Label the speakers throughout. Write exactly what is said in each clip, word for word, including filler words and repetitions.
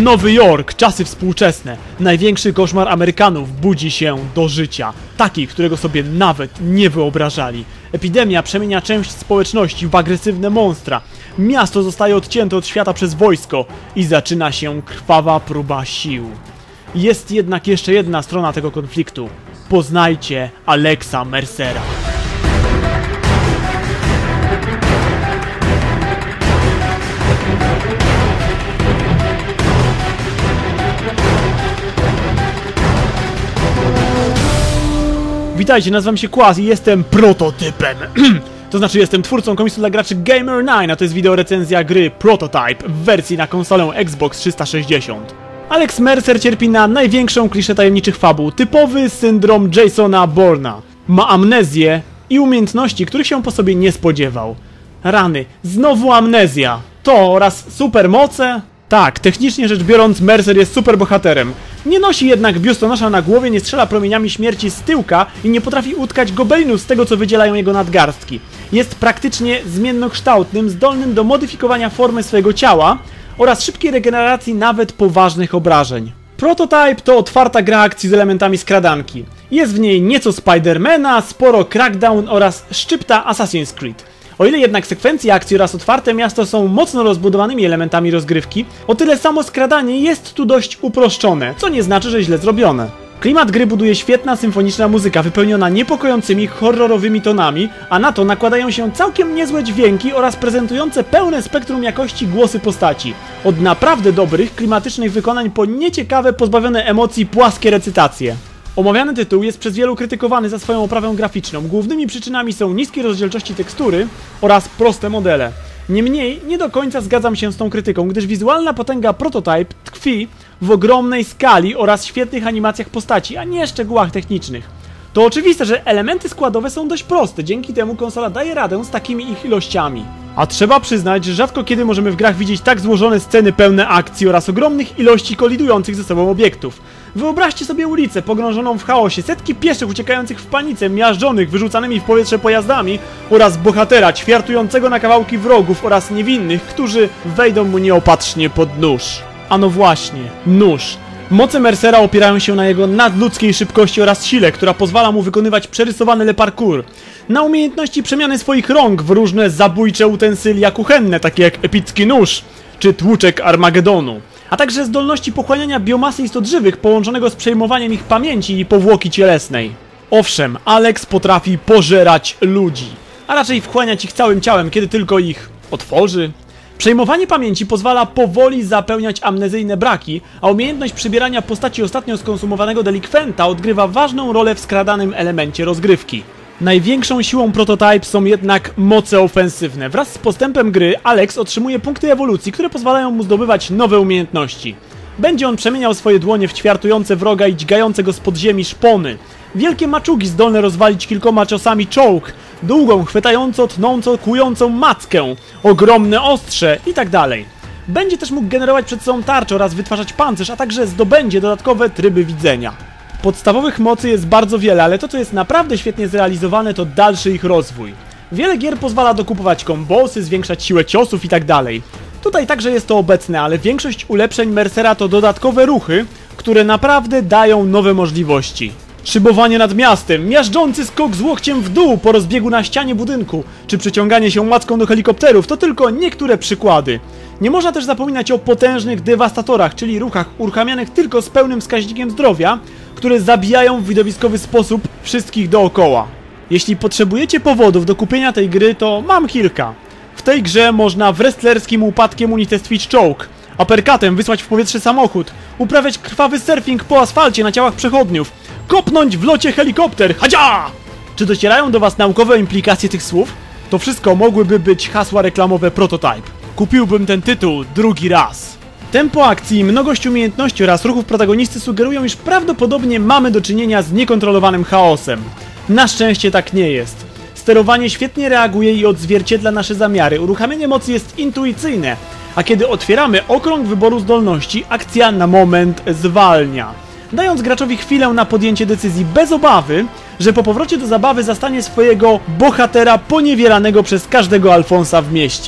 Speaker 1: Nowy Jork, czasy współczesne. Największy koszmar Amerykanów budzi się do życia. Taki, którego sobie nawet nie wyobrażali. Epidemia przemienia część społeczności w agresywne monstra. Miasto zostaje odcięte od świata przez wojsko i zaczyna się krwawa próba sił. Jest jednak jeszcze jedna strona tego konfliktu. Poznajcie Alexa Mercera. Witajcie, nazywam się Quaz i jestem prototypem. To znaczy jestem twórcą komiksu dla graczy Gamer dziewięć, a to jest wideo recenzja gry Prototype w wersji na konsolę Xbox trzysta sześćdziesiąt. Alex Mercer cierpi na największą kliszę tajemniczych fabuł, typowy syndrom Jasona Bourna. Ma amnezję i umiejętności, których się po sobie nie spodziewał. Rany, znowu amnezja. To oraz supermoce? Tak, technicznie rzecz biorąc Mercer jest superbohaterem. Nie nosi jednak biustonosza na głowie, nie strzela promieniami śmierci z tyłka i nie potrafi utkać gobelinów z tego, co wydzielają jego nadgarstki. Jest praktycznie zmiennokształtnym, zdolnym do modyfikowania formy swojego ciała oraz szybkiej regeneracji nawet poważnych obrażeń. Prototype to otwarta gra akcji z elementami skradanki. Jest w niej nieco Spidermana, sporo Crackdown oraz szczypta Assassin's Creed. O ile jednak sekwencje akcji oraz otwarte miasto są mocno rozbudowanymi elementami rozgrywki, o tyle samo skradanie jest tu dość uproszczone, co nie znaczy, że źle zrobione. Klimat gry buduje świetna symfoniczna muzyka wypełniona niepokojącymi, horrorowymi tonami, a na to nakładają się całkiem niezłe dźwięki oraz prezentujące pełne spektrum jakości głosy postaci. Od naprawdę dobrych, klimatycznych wykonań po nieciekawe, pozbawione emocji, płaskie recytacje. Omawiany tytuł jest przez wielu krytykowany za swoją oprawę graficzną. Głównymi przyczynami są niskie rozdzielczości tekstury oraz proste modele. Niemniej nie do końca zgadzam się z tą krytyką, gdyż wizualna potęga Prototype tkwi w ogromnej skali oraz świetnych animacjach postaci, a nie szczegółach technicznych. To oczywiste, że elementy składowe są dość proste, dzięki temu konsola daje radę z takimi ich ilościami. A trzeba przyznać, że rzadko kiedy możemy w grach widzieć tak złożone sceny pełne akcji oraz ogromnych ilości kolidujących ze sobą obiektów. Wyobraźcie sobie ulicę pogrążoną w chaosie, setki pieszych uciekających w panice, miażdżonych, wyrzucanymi w powietrze pojazdami oraz bohatera ćwiartującego na kawałki wrogów oraz niewinnych, którzy wejdą mu nieopatrznie pod nóż. A no właśnie, nóż. Moce Mercera opierają się na jego nadludzkiej szybkości oraz sile, która pozwala mu wykonywać przerysowany le parkour. Na umiejętności przemiany swoich rąk w różne zabójcze utensylia kuchenne, takie jak epicki nóż czy tłuczek Armagedonu. A także zdolności pochłaniania biomasy istot żywych połączonego z przejmowaniem ich pamięci i powłoki cielesnej. Owszem, Alex potrafi pożerać ludzi, a raczej wchłaniać ich całym ciałem, kiedy tylko ich otworzy. Przejmowanie pamięci pozwala powoli zapełniać amnezyjne braki, a umiejętność przybierania postaci ostatnio skonsumowanego delikwenta odgrywa ważną rolę w skradanym elemencie rozgrywki. Największą siłą Prototype są jednak moce ofensywne. Wraz z postępem gry Alex otrzymuje punkty ewolucji, które pozwalają mu zdobywać nowe umiejętności. Będzie on przemieniał swoje dłonie w ćwiartujące wroga i dźgające go z podziemi szpony. Wielkie maczugi zdolne rozwalić kilkoma ciosami czołg, długą, chwytająco, tnąco, kłującą mackę, ogromne ostrze itd. Będzie też mógł generować przed sobą tarczę oraz wytwarzać pancerz, a także zdobędzie dodatkowe tryby widzenia. Podstawowych mocy jest bardzo wiele, ale to, co jest naprawdę świetnie zrealizowane, to dalszy ich rozwój. Wiele gier pozwala dokupować kombosy, zwiększać siłę ciosów itd. Tutaj także jest to obecne, ale większość ulepszeń Mercera to dodatkowe ruchy, które naprawdę dają nowe możliwości. Szybowanie nad miastem, miażdżący skok z łokciem w dół po rozbiegu na ścianie budynku, czy przeciąganie się macką do helikopterów to tylko niektóre przykłady. Nie można też zapominać o potężnych dewastatorach, czyli ruchach uruchamianych tylko z pełnym wskaźnikiem zdrowia, które zabijają w widowiskowy sposób wszystkich dookoła. Jeśli potrzebujecie powodów do kupienia tej gry, to mam kilka. W tej grze można wrestlerskim upadkiem unicestwić czołg, uppercutem wysłać w powietrze samochód, uprawiać krwawy surfing po asfalcie na ciałach przechodniów, kopnąć w locie helikopter, hadzia! Czy docierają do was naukowe implikacje tych słów? To wszystko mogłyby być hasła reklamowe Prototype. Kupiłbym ten tytuł drugi raz. Tempo akcji, mnogość umiejętności oraz ruchów protagonisty sugerują, iż prawdopodobnie mamy do czynienia z niekontrolowanym chaosem. Na szczęście tak nie jest. Sterowanie świetnie reaguje i odzwierciedla nasze zamiary, uruchamianie mocy jest intuicyjne, a kiedy otwieramy okrąg wyboru zdolności, akcja na moment zwalnia, dając graczowi chwilę na podjęcie decyzji bez obawy, że po powrocie do zabawy zastanie swojego bohatera poniewieranego przez każdego Alfonsa w mieście.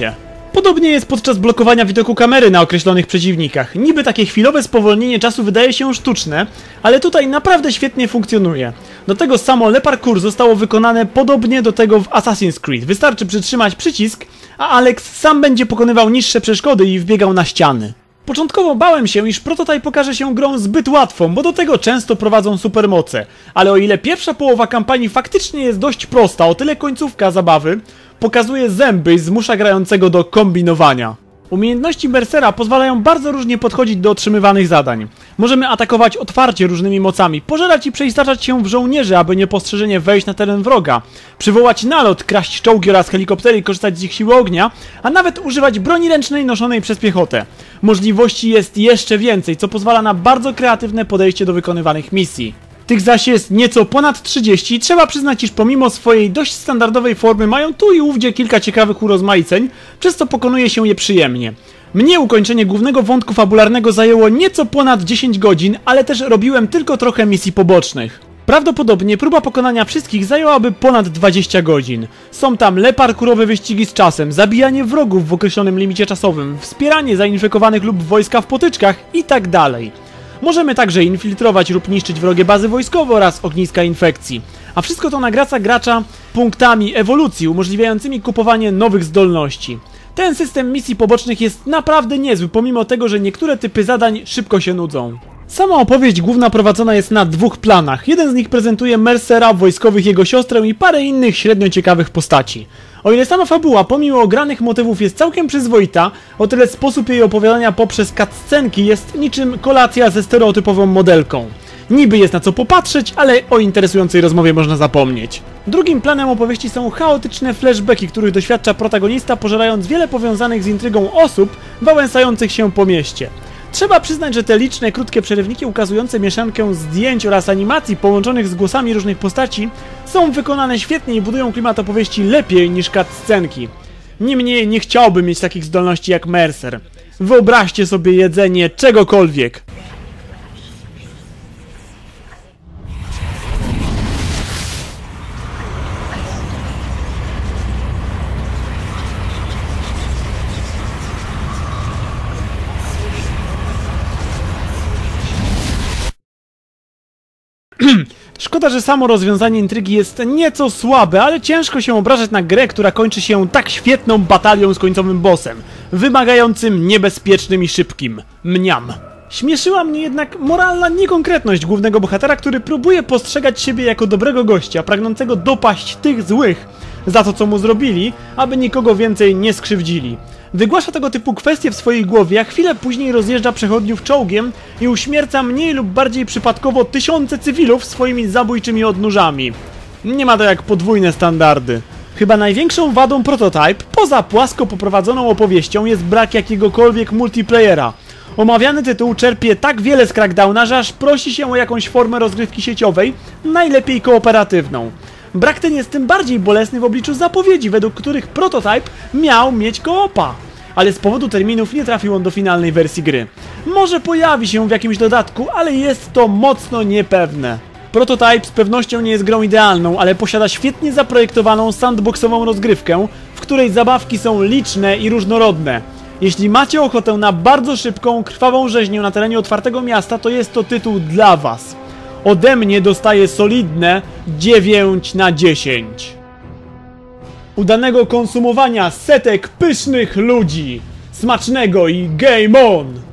Speaker 1: Podobnie jest podczas blokowania widoku kamery na określonych przeciwnikach. Niby takie chwilowe spowolnienie czasu wydaje się sztuczne, ale tutaj naprawdę świetnie funkcjonuje. Do tego samo Le Parkour zostało wykonane podobnie do tego w Assassin's Creed. Wystarczy przytrzymać przycisk, a Alex sam będzie pokonywał niższe przeszkody i wbiegał na ściany. Początkowo bałem się, iż Prototype pokaże się grą zbyt łatwą, bo do tego często prowadzą supermoce. Ale o ile pierwsza połowa kampanii faktycznie jest dość prosta, o tyle końcówka zabawy pokazuje zęby i zmusza grającego do kombinowania. Umiejętności Mercera pozwalają bardzo różnie podchodzić do otrzymywanych zadań. Możemy atakować otwarcie różnymi mocami, pożerać i przeistaczać się w żołnierzy, aby niepostrzeżenie wejść na teren wroga, przywołać nalot, kraść czołgi oraz helikoptery i korzystać z ich siły ognia, a nawet używać broni ręcznej noszonej przez piechotę. Możliwości jest jeszcze więcej, co pozwala na bardzo kreatywne podejście do wykonywanych misji. Tych zaś jest nieco ponad trzydzieści i trzeba przyznać, iż pomimo swojej dość standardowej formy mają tu i ówdzie kilka ciekawych urozmaiceń, przez co pokonuje się je przyjemnie. Mnie ukończenie głównego wątku fabularnego zajęło nieco ponad dziesięć godzin, ale też robiłem tylko trochę misji pobocznych. Prawdopodobnie próba pokonania wszystkich zajęłaby ponad dwadzieścia godzin. Są tam le parkurowe wyścigi z czasem, zabijanie wrogów w określonym limicie czasowym, wspieranie zainfekowanych lub wojska w potyczkach i tak dalej. Możemy także infiltrować lub niszczyć wrogie bazy wojskowe oraz ogniska infekcji. A wszystko to nagraca gracza punktami ewolucji umożliwiającymi kupowanie nowych zdolności. Ten system misji pobocznych jest naprawdę niezły, pomimo tego, że niektóre typy zadań szybko się nudzą. Sama opowieść główna prowadzona jest na dwóch planach. Jeden z nich prezentuje Mercera, wojskowych, jego siostrę i parę innych średnio ciekawych postaci. O ile sama fabuła, pomimo ogranych motywów, jest całkiem przyzwoita, o tyle sposób jej opowiadania poprzez cutscenki jest niczym kolacja ze stereotypową modelką. Niby jest na co popatrzeć, ale o interesującej rozmowie można zapomnieć. Drugim planem opowieści są chaotyczne flashbacki, których doświadcza protagonista, pożerając wiele powiązanych z intrygą osób wałęsających się po mieście. Trzeba przyznać, że te liczne, krótkie przerywniki ukazujące mieszankę zdjęć oraz animacji połączonych z głosami różnych postaci są wykonane świetnie i budują klimat opowieści lepiej niż cutscenki. Niemniej nie chciałbym mieć takich zdolności jak Mercer. Wyobraźcie sobie jedzenie czegokolwiek. Szkoda, że samo rozwiązanie intrygi jest nieco słabe, ale ciężko się obrażać na grę, która kończy się tak świetną batalią z końcowym bossem, wymagającym, niebezpiecznym i szybkim. Mniam. Śmieszyła mnie jednak moralna niekonkretność głównego bohatera, który próbuje postrzegać siebie jako dobrego gościa, pragnącego dopaść tych złych za to, co mu zrobili, aby nikogo więcej nie skrzywdzili. Wygłasza tego typu kwestie w swojej głowie, a chwilę później rozjeżdża przechodniów czołgiem i uśmierca mniej lub bardziej przypadkowo tysiące cywilów swoimi zabójczymi odnóżami. Nie ma to jak podwójne standardy. Chyba największą wadą Prototype, poza płasko poprowadzoną opowieścią, jest brak jakiegokolwiek multiplayera. Omawiany tytuł czerpie tak wiele z Crackdowna, że aż prosi się o jakąś formę rozgrywki sieciowej, najlepiej kooperatywną. Brak ten jest tym bardziej bolesny w obliczu zapowiedzi, według których Prototype miał mieć koopa. Ale z powodu terminów nie trafił on do finalnej wersji gry. Może pojawi się w jakimś dodatku, ale jest to mocno niepewne. Prototype z pewnością nie jest grą idealną, ale posiada świetnie zaprojektowaną sandboxową rozgrywkę, w której zabawki są liczne i różnorodne. Jeśli macie ochotę na bardzo szybką, krwawą rzeźnię na terenie otwartego miasta, to jest to tytuł dla was. Ode mnie dostaje solidne dziewięć na dziesięć. Udanego konsumowania setek pysznych ludzi. Smacznego i game on!